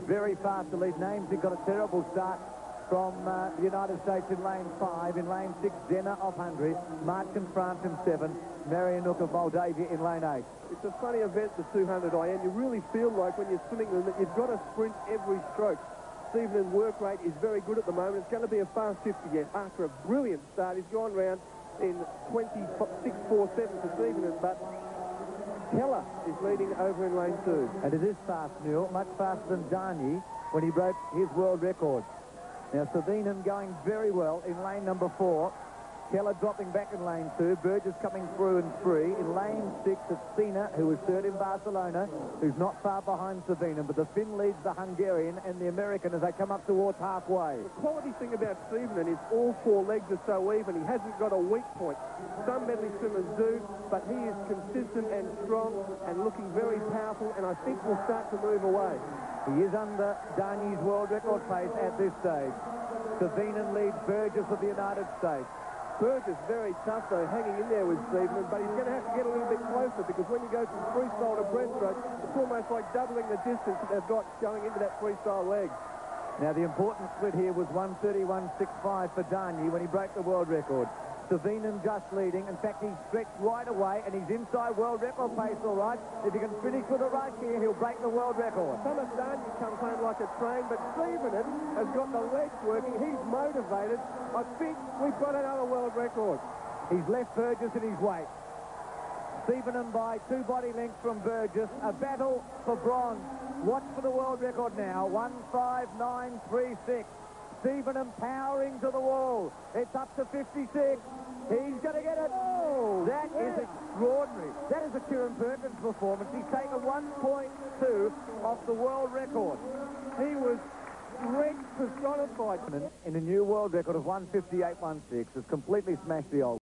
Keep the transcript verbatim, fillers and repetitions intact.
Very fast to lead names. He got a terrible start from uh, the United States in lane five. In lane six, Jenna of Hungary. Martin France in seven. Marianouk of Moldavia in lane eight. It's a funny event, the two hundred I N. You really feel like when you're swimming them that you've got to sprint every stroke. Sievinen's work rate is very good at the moment. It's going to be a fast fifty yet. After a brilliant start, he's gone round in twenty-six forty-seven for Sievinen, but Keller is leading over in lane two. And it is fast, Neil, much faster than Jani when he broke his world record. Now, Sievinen going very well in lane number four. Keller dropping back in lane two. Burgess coming through in three. In lane six, it's Sina, who was third in Barcelona, who's not far behind Sievinen, but the Finn leads the Hungarian and the American as they come up towards halfway. The quality thing about Sievinen is all four legs are so even. He hasn't got a weak point. Some medley swimmers do, but he is consistent and strong and looking very powerful, and I think will start to move away. He is under Jani's world record pace at this stage. Sievinen leads Burgess of the United States. Burgess very tough, though, hanging in there with Sievinen, but he's going to have to get a little bit closer because when you go from freestyle to breaststroke, it's almost like doubling the distance that they've got going into that freestyle leg. Now, the important split here was one thirty-one sixty-five for Jani when he broke the world record. Sievinen just leading. In fact, he's stretched right away, and he's inside world record pace, all right. If he can finish with a rush here, he'll break the world record. Thomas Jani comes home like a train, but Sievinen has got the legs working. He's motivated. I think we've got another world record. He's left Burgess in his weight. Sievinen by two body lengths from Burgess. A battle for bronze. Watch for the world record now. one five nine three six. Sievinen powering to the wall. It's up to fifty-six. He's going to get it. Oh, that yeah. is extraordinary. That is a Kieran Perkins performance. He's taken one point two off the world record. He was wrecked, personified. In a new world record of one fifty-eight sixteen has completely smashed the old.